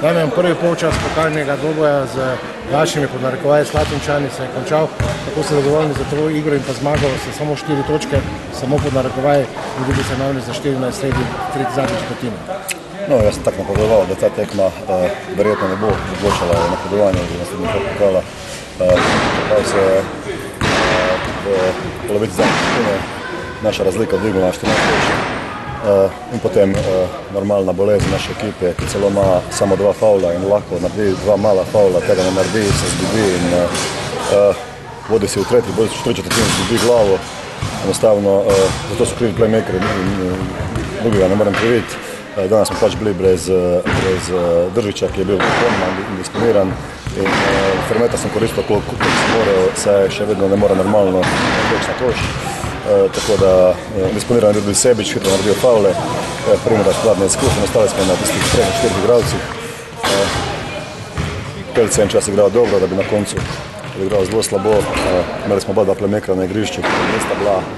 Damijan, prvi polčas pokalnega dvoboja z vašimi podnarekovaji Slatinčani se je končal. Kako ste zadovoljni za to igro in pa zmago, ste samo 4 točke, samo podnarekovaji, dobili se namreč za 14 sredi zadnje četrtine. No, jaz sem tako napovedoval, da ta tekma verjetno ne bo odločala napredovanje v naslednjih pokala. Čeprav se je v polovici zadnje četrtine naša razlika dvignila na 14 točk. In potem normalna bolezen naše ekipe, ki celo ima samo 2 faula in lahko naredi 2 mala faula, tega ne naredi, se zgubi in vodi si v tretji, bodi si v četrtini, zgubi glavo. Enostavno, zato so krivi playmakeri, drugega ne morem kriviti. Danes smo pač bili brez Držiča, ki je bil popolnoma indisponiran in Fermeta sem koristil koliko sem moral, saj še vedno ne mora normalno teči na koš. Tako da indisponiran je tudi Sebič, hitro naredijo faule, Primorac hladne izkušnje, ostali smo na tistih 3-4 igralcih. Pelc je en čas igral dobro, da bi na koncu igral zelo slabo. Imeli smo oba dva playmakera na igrišču, nista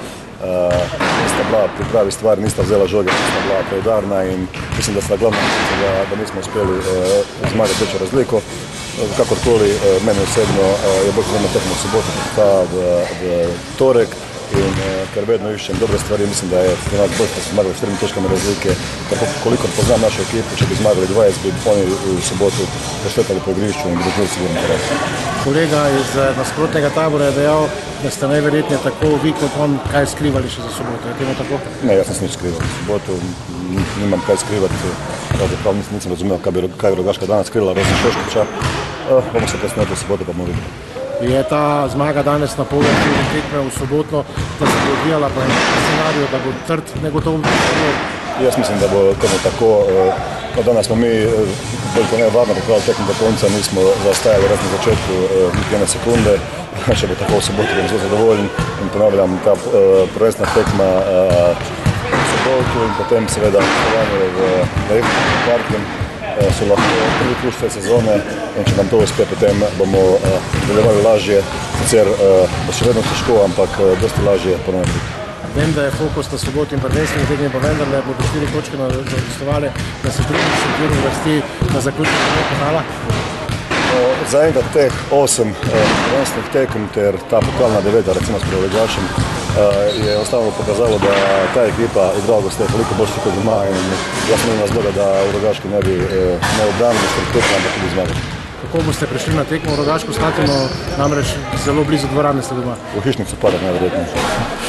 bila pri pravi stvari, nista vzela žoge, nista bila preudarna in mislim, da sta glavna da nismo uspeli zmagati večjo razliko. Kakorkoli, meni osebno je bolj pomembno tekmo v soboto v torek. In ker vedno iščem dobre stvari, mislim, da je bolj, da so zmagali 4 točkami razlike. Kolikor poznam našo ekipo, če bi zmagali 20, bi oni v soboto preštetali po igrišču in bi dožili sigurno poraz. Kolega iz nasprotnega tabora je dejal, da ste najverjetneje tako vi kot on kaj skrivali še za soboto. Je temu tako? Ne, jaz nisem nič skrival. V soboto nimam kaj skrivati. Pravzaprav nisem razumel, kaj je Rogaška danes skrivala, razen Šoškića. Bomo se presnetili v soboto, pa bomo videli. Je ta zmaga danes na polnoči tekme v sobotno, da se bo odvijala po enem scenariju, da bo trd negotov? Jaz mislim, da bo temu tako. Danes smo mi veliko nevarno pripravili tekmo do konca, nismo zaostajali res na začetku niti ene sekunde. Če bo tako v soboto, bom zelo zadovoljen in ponavljam ta prvenstvena tekma v soboto in potem seveda gostovanje v Ribničanskem parku. So lahko prvi plus te sezone in če nam to uspe, potem bomo nadaljevali lažje. Sicer bo še vedno težko, ampak dosti lažje ponovno. Vem, da je fokus na soboti in prvenstveni tekmi, pa vendar ne bodo 4 točke gostovali, da se drugi sektor uvrsti na zaključek pokala. Zaenkrat teh 8 prvenstvenih tekem ter ta pokalna 9, recimo s Rogašem, je ostalo pokazalo, da ta ekipa igra v gosteh veliko boljše kot doma in jaz sem imel zgoda, da v Rogaški ne bi ne obranili strukturno, ampak tudi zmagali. Kako boste prišli na tekmo v Rogaško Slatino, namreč zelo blizu dvorane ste doma? V Hišniku so padali najverjetneje.